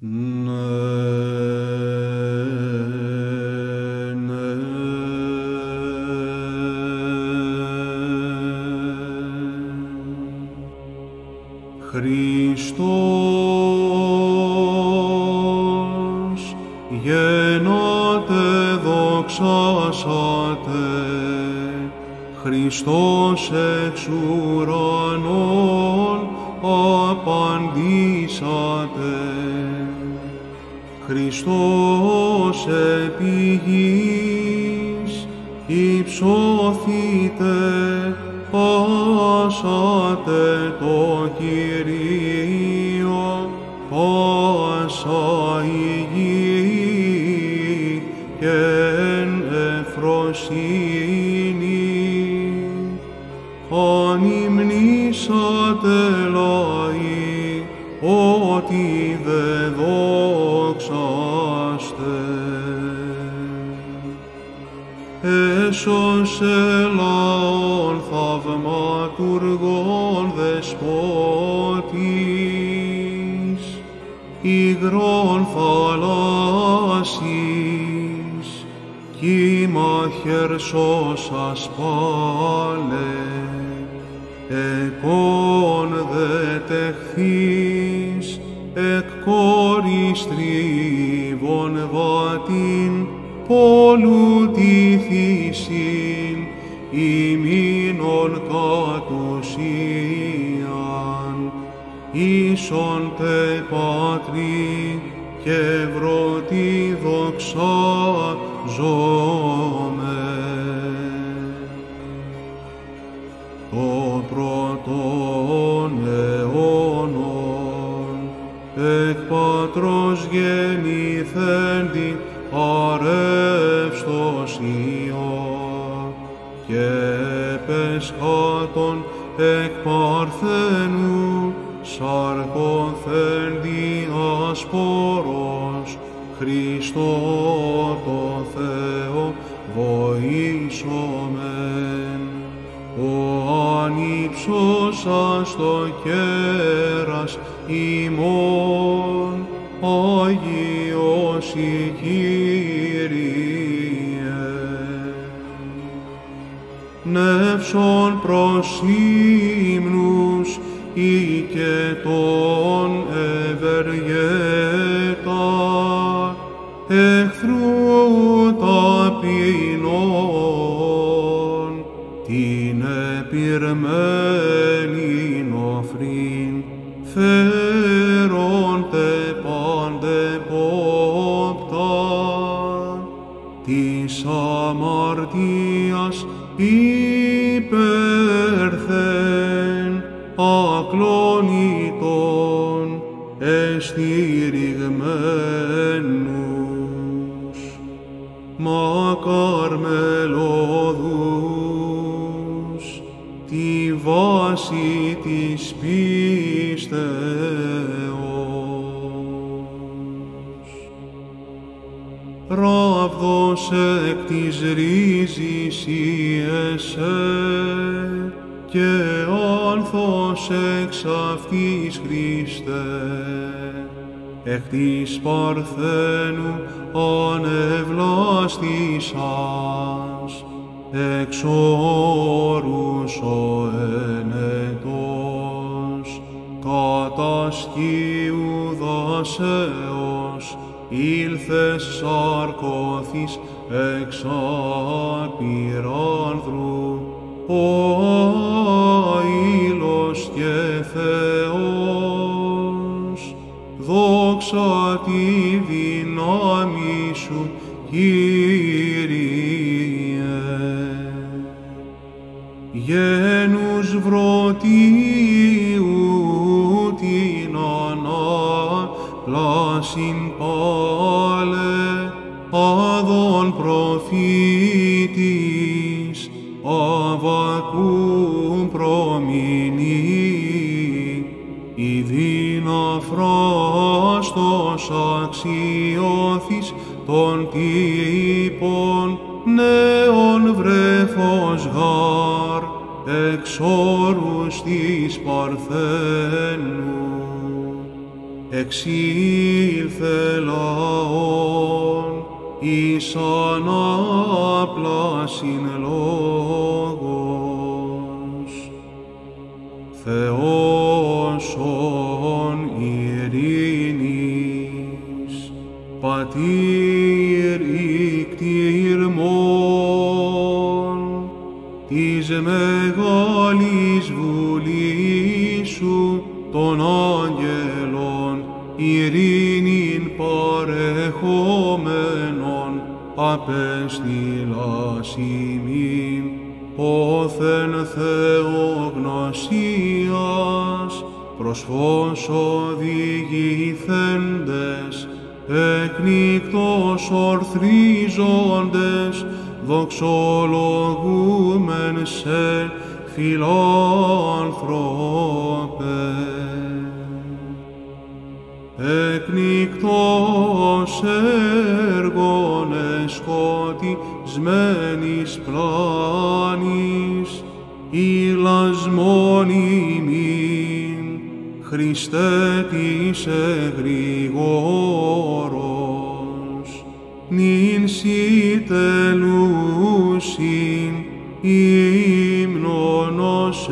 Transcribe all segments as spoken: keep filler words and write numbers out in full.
Ναι, ναι. Χριστός γεννάτε, δοξάσατε, Χριστός εξ ουρανών απαντήσατε, Χριστός επί γης υψώθητε, πάσατε το Κυρίο, πάσα η γη και εν ευφροσύνη. Ανυμνήσατε λαοί, ότι δε δόξαστε. Έσωσε λαόν θαυματουργών δεσπότης, υγρών θαλάσσης, κύμα χερσός πάλε, εκών δε τεχθείς, εκ κόρης τρίβων βάτην, πολλουτηθήσιν, ημίνων κατουσίαν, ίσον τε Πατρί και ευρωτή δοξάζομαι. Το πρώτον αιώνων εκ Πατρός γεννηθέντη αρεύστος Υιό και πεσχάτων εκ Παρθένου σαρκωθέντη ασπόρος, Χριστό το Θεό βοήσομεν. Ο ανύψωσας το κέρας ημών, Άγιος η Κύριε. Νεύσον προς ύμνους οικετών ευεργέτα, εχθρού ταπεινών, την επιρμένην οφρήν, φέροντε παντεπόπτα, της αμαρτίας υπέρθεν, ακλόνητον εστηριγμένους, μακάρ μελωδούς, τη βάση της πίστεως. Ράβδος εκ της ρίζης ιεσέ, και άνθος εξ αυτής Χριστέ, εκ της Παρθένου ανεβλάστησας, εξ όρους ο ενετός, κατά σκύου δασέως, ήλθες σαρκώθης εξ απειράνδρου, ο άειλος και Θεός, δόξα τη δύναμη σου, Κύριε. Γένους βρωτίου την ανάπλασιν πάλε, αδών προφήτης, Αββακούμ προμηνεί, ειδήν αφράστος αξιώθης των τύπων, νέων βρέφος γάρ, εξ όρους της Παρθένου. εξήλθε λαόν, εις ανάπλασιν λόγος. Θεός ον ειρήνης, Πατήρ ικτήρμον, της μεγάλης βουλής σου των άγγελων, ειρήνην παρεχόμενον, απέστειλας ημίν, όθεν θεογνωσίας, προς φως οδηγηθέντες, εκνίκτος ορθρίζοντες, δοξολογούμεν σε φιλάνθρωπε. Εκνίκτος έργων εσκοτισμένης πλάνης, ηλασμόν ημίν, Χριστέ της εγρηγόρος, νυν σοι τελούσιν, ύμνον ως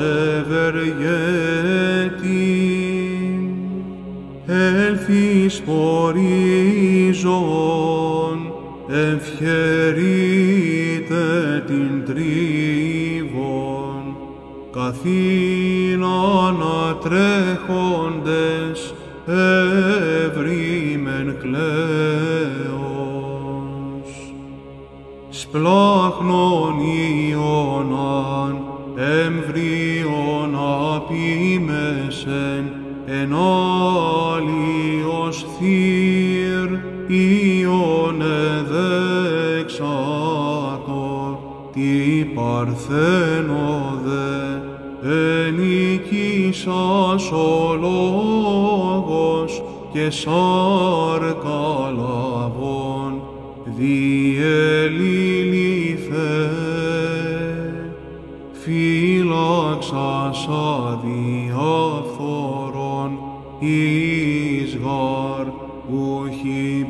ευεργέτην, έλθεις πορίζον, ευχαιρείτε την τρίβον, καθήν ανατρέχοντες, εύρημεν κλαίος. Σπλάχνον Ιωνάν, εμβρίον απείμεσεν, εν άλλιος θύρ, Ιωνε δεξάτορ, τι παρθένο δε, ενίκησας ο λόγος και σάρκα λαβών, διελήλυθε, φύλαξας αδιάφθορον, εις γάρ ουχ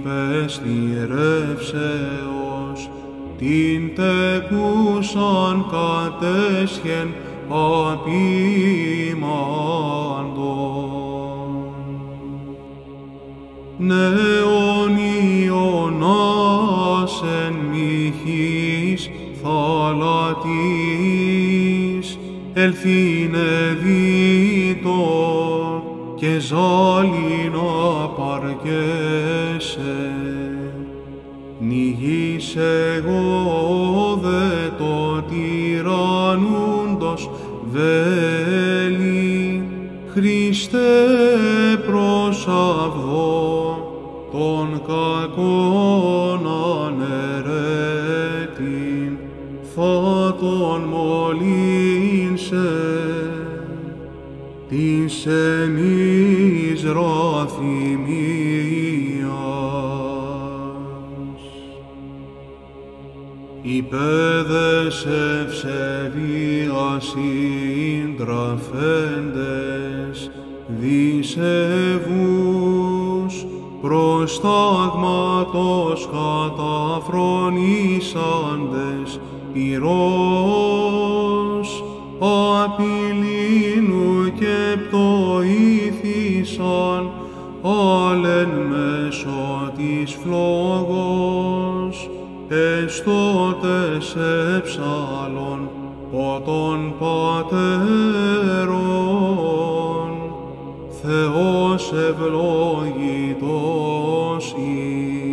υπεστηρεύσεως, την τεκούσαν κατέσχεν απειμάντων. Νέον Ιωνάς εν μοιχής θαλατής, ελθίνε δίτον και ζάλιν απαρκέσαι. Νηγείς εγώ δε το τυραννούντος βέλη, Χριστέ προσαυδώ των κακών αναιρέτην, θα τον μολύνσε της εμείς ραθυμίας. Οι παιδες ευσεβίας συντραφέντες, δισεβούς προστάγματος καταφρονήσαντες, πυρός απειλήνου και πτωήθησαν, άλλεν μέσω της φλόγος, εστώτες εψάλλον ποτών πατέρων, Θεός ευλογητός ή.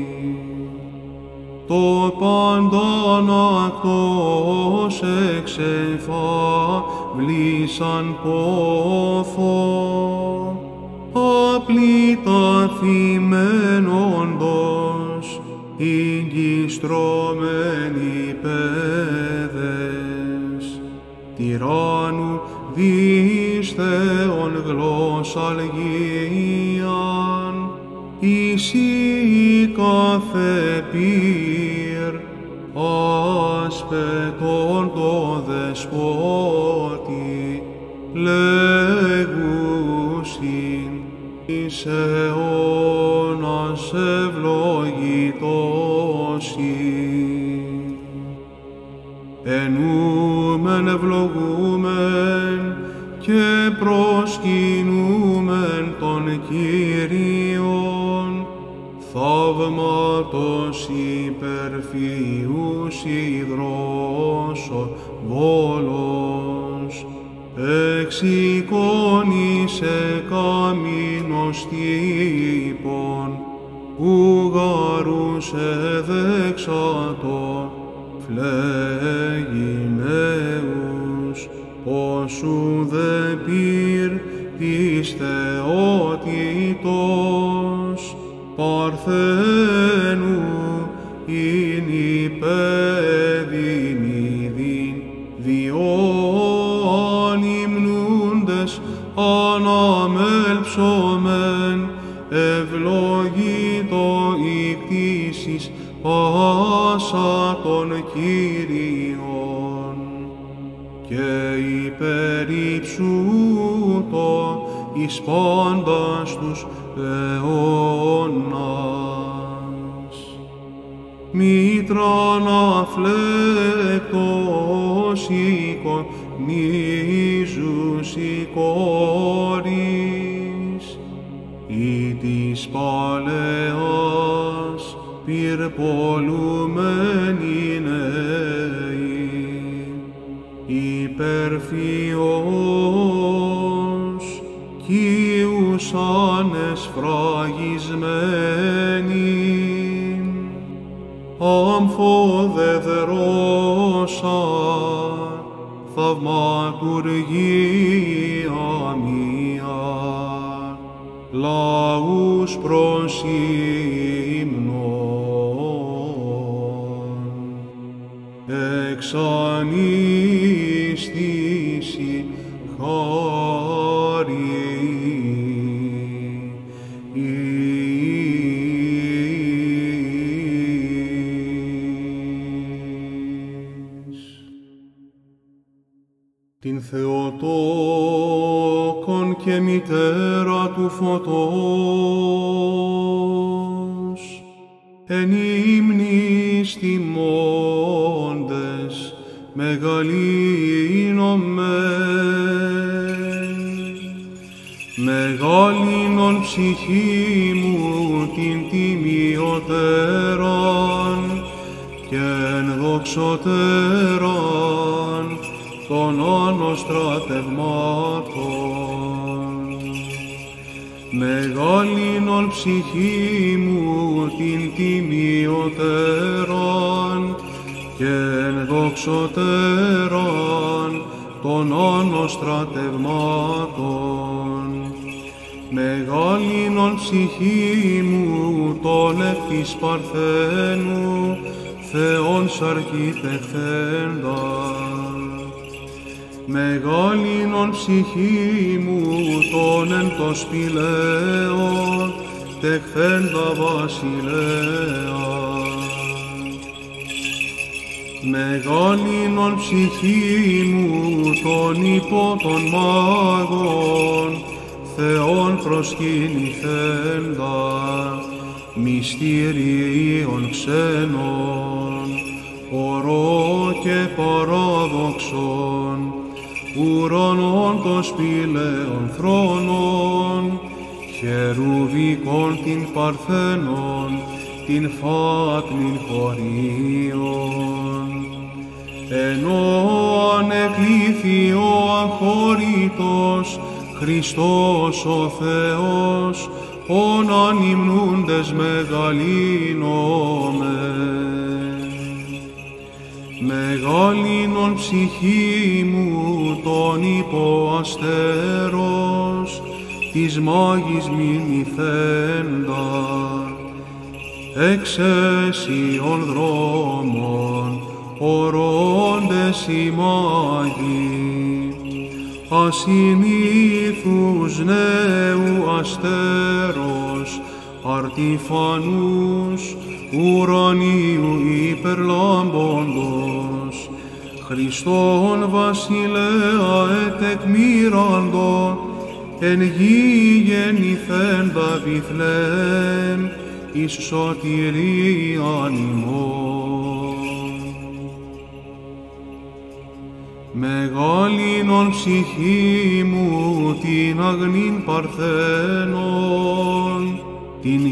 Το πάνταν ακτός εξεφαυλίσαν πόθο, απληταθημένοντος, εγκιστρωμένοι παιδες, τυράννου δις Θεόν γλώσσαλγίαν, εις η κάθε πύρ, άσπετον το δεσπότη, λέγουσιν εις αιώνας. Θεός ευλογητός ειν. Ενούμεν ευλογούμεν και προσκυνούμεν τον Κύριον, θαύματος υπερφυούς υδρός ο βόλος, εξεικόνισε καμίνος τύπων, ουγαρούς εδεξατό φλεγινέους, όσου δε πυρ της θεότητος, παρθένου ειν υπέδειν ειδήν, διό ανυμνούντες αναμέλψομεν, ευλογήτω η κτήσεις πάσα των Κύριων, και υπερυψούτο εις πάντας τους αιώνας. Μήτραν αφλέκτος εικονίζους η κόρης, ή της παλαιάς πυρπολουμένη νέη, υπερφυός κύους ανεσφραγισμένη, αμφοδεδρώσα θαυματουργία μία, λαούς προς ύμνον, εξανίστηση χάρη. Την Θεοτόκον και μητέρα του φωτός, εν ύμνης τιμώντες μεγαλύνομεν. Μεγαλύνον ψυχή μου την τιμιωτέραν και ενδοξωτέραν των ανωστρατευμάτων. Μεγαλύνον ψυχή μου την τιμιωτέραν και ενδοξωτέραν των ανωστρατευμάτων. Μεγαλύνον ψυχή μου τον εκ της Παρθένου Θεόν σαρκιτεχθέντα. Μεγαλύνον ψυχή μου τον εν το σπηλαίο τεχθέντα βασιλέα. Μεγαλύνον ψυχή μου τον υπό των μάγων Θεόν προσκυνηθέντα, μυστηρίων ξένων, ορό και παράδοξον, ουρανών των σπηλαίων θρόνων, χερουβικών την Παρθένων, την φάτνην χωρίων. Ενώ ανεκλήθη ο αχωρήτος, Χριστός ο Θεός, ον ανυμνούντες μεγαλύνομεν. Μεγαλύνον ψυχή μου τον υποαστέρος, της μάγης μιμηθέντα, εξαίσιον δρόμων, ορώντες οι μάγοι, ασυνήθους νέου αστέρος, αρτιφανούς ουρανίου υπερλάμποντος, Χριστόν βασιλέα ετεκμήραντο, εν γη γεννηθέντα Βιθλεέμ, εις σωτηρίαν ημών. Μεγάλην ψυχή μου την αγνήν παρθένον, την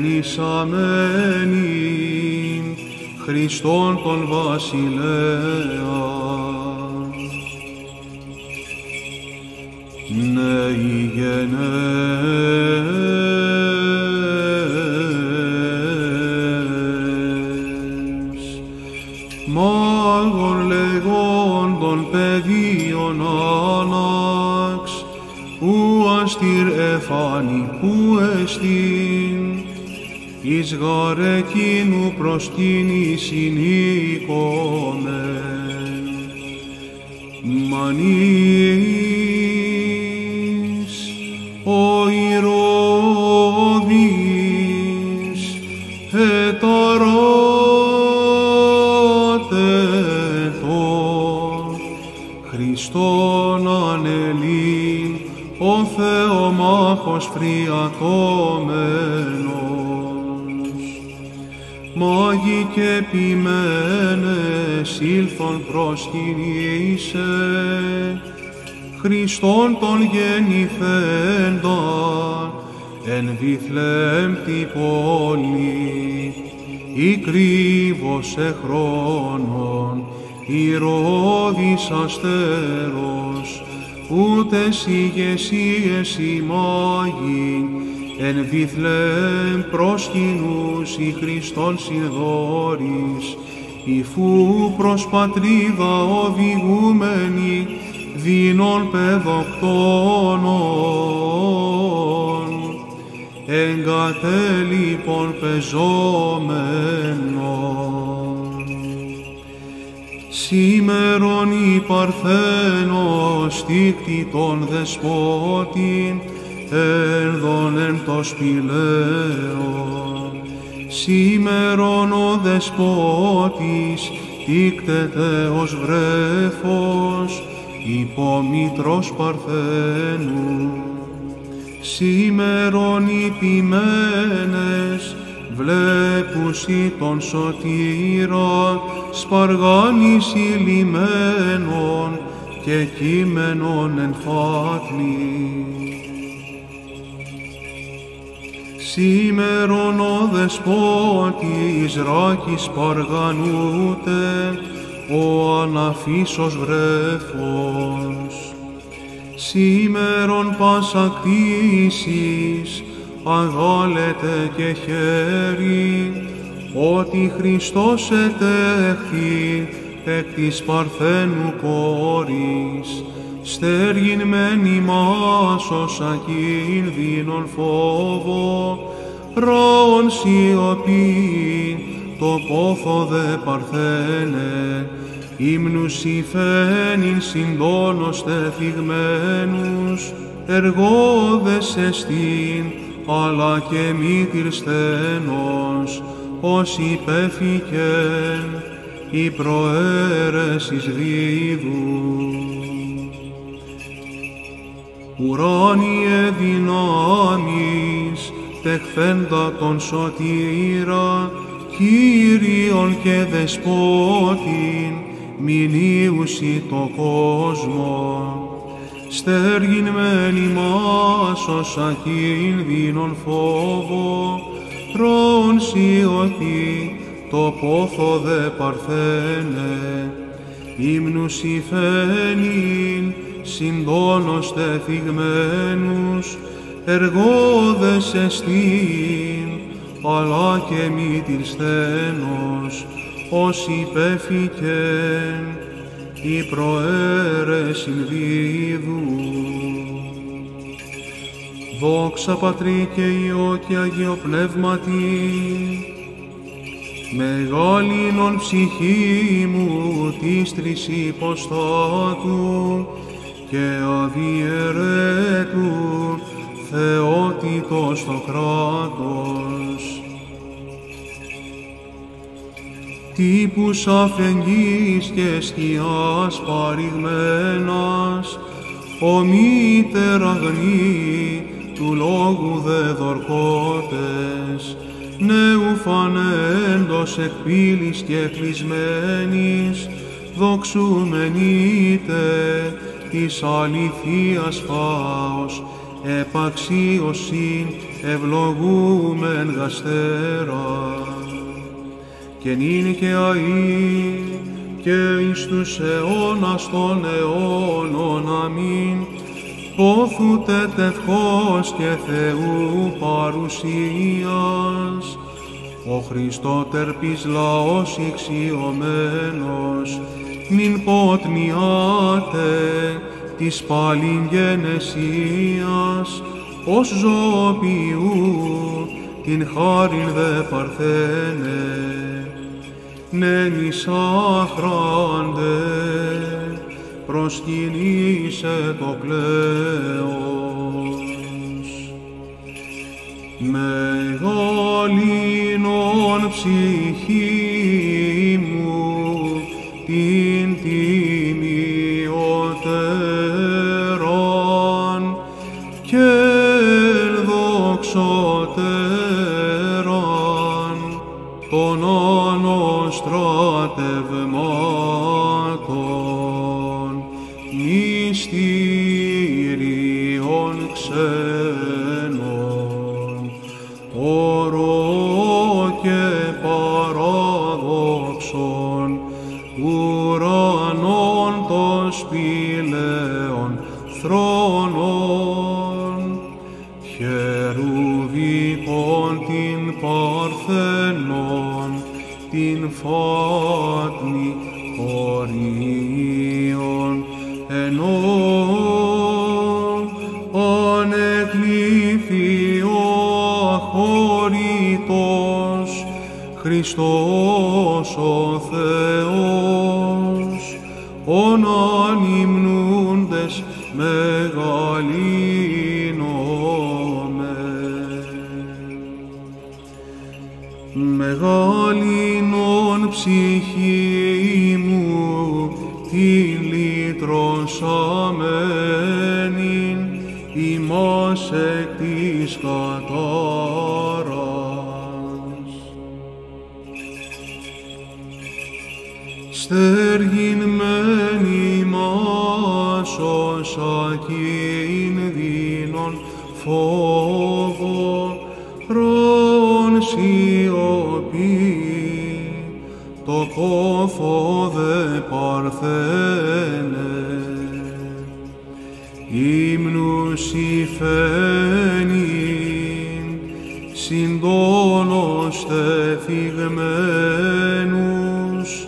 γεννησαμένην, Χριστόν τον βασιλέα. Νέοι γενές, μάγων λεγόντων παιδίων άναξ, ου αστήρ εφάνη που εστίν, εις γαρ εκείνου προσκύνησιν οίκομεν. Μανείς ο Ηρώδης εταράτετο, Χριστόν ανελήν ο Θεομάχος φριατώμενος. Μάγοι και ποιμένες ήλθον προσκυνήσε, Χριστόν τον γεννηθέντα εν Βιθλεέμ τη πόλη, ή κρύβος εχρόνων, Ηρώδης αστέρος, ούτες ηγεσίες οι μάγοι, εν Βιθλεέμ προσκυνούσι Χριστόν συνδόρης, υφού προς πατρίδα οδηγούμενοι, δίνων παιδοκτόνων, εγκατέλειπων πεζόμενων. Σήμερον η Παρθένος στίκτη των δεσπότην, έρδον εν το σπηλαίον. Σήμερον ο δεσπότης τίκτεται ως βρέφος, υπομήτρος Παρθένου. Σήμερον οι ποιμένες βλέπουσι τον σωτήρα, σπαργάνης ηλυμένων και κείμενον εν φάτλη. Σήμερον ο δεσπότης ράκης παργανούται, ο αναφίσος βρέφος. Σήμερον πάσα κτήσης αγάλεται και χέρι, ότι Χριστός ετέχθη εκ της Παρθένου κόρης, στέργην μεν ημάς ως ακίνδυνον φόβο, ραών σιωπή, το πόθο δε Παρθένε, ύμνους υφαίνειν συντόνωστε θυγμένους, εργόδες εστίν, αλλά και μήτηρ στένος, ως υπέφηκεν οι προαίρες εις δίδου. Ουράνιε δυνάμεις, τεχθέντα τον σωτήρα, Κύριον και Δεσπότην, μηνύουσι το κόσμο. Στέργην μεν ημάς ως ακίνδυνον φόβο, ραών σιωπή, το πόθο δε Παρθένε, ύμνους υφαίνειν, συντόνωστε θυγμένους, εργόδες εστίν, αλλά και μήτηρ στένος, ως υπέφηκεν οι προαίρες συνδίδου. Δόξα Πατρί και Υιό και Αγίο Πνεύματι, μεγάλην ψυχή μου της τρεις υποστάτου και αδιαιρέτου θεότητος το κράτος. Τύπους αφεγγής και σκιάς παρηγμένας, ο μήτερ αγνή του λόγου δε δορκότες, νέου φανέντος εκ πύλης και κλεισμένης, δοξουμενείτε της αληθείας φάος, επαξίωσιν ευλογούμεν γαστέρα. Και νυν και αΐ και εις τους αιώνας των αιώνων, αμήν, πόθου τετευχός και Θεού παρουσίας, ο Χριστότερπης λαός ηξιωμένος, νυν ποτνιάτε της πάλιν γενεσίας, ως ζωοποιού την χάριν δε παρθένε, νένης άχραντε, προσκυνήσε το κλαίος. Μεγαλύνον ψυχή μου την τιμιωτέραν και δοξωτέραν των ανοστρατευμάτων μυστήριων ξένων, ορό και παράδοξον, ουρανών των σπηλαίων θρόνων, χερουβικών την παρθενών, την φάτνη χωρίων, ενώ ανεκλήθη ο αχωρητός Χριστός ο Θεός, ον ανυμνούντες μεγαλύνομαι. Μεγαλύνον ψυχή μου την λυτρωσαμένην ημάς εκ της κατάρας. Στέργην μεν ημάς ως ακίνδυνον φόβο, ροών σιωπή, το κόφο δε παρθένε. Ύμνους υφαίνειν, συντόνος τε φυγμένους,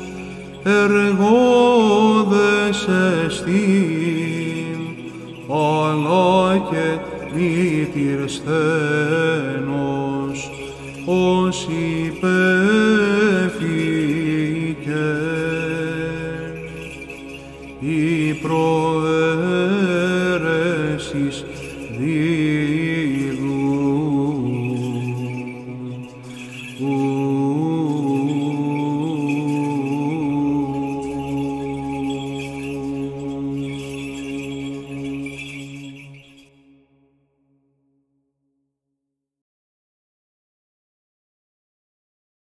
εργόδες εστίν, αλλά και μήτηρ σθένος, ως υπέφηκε η προέ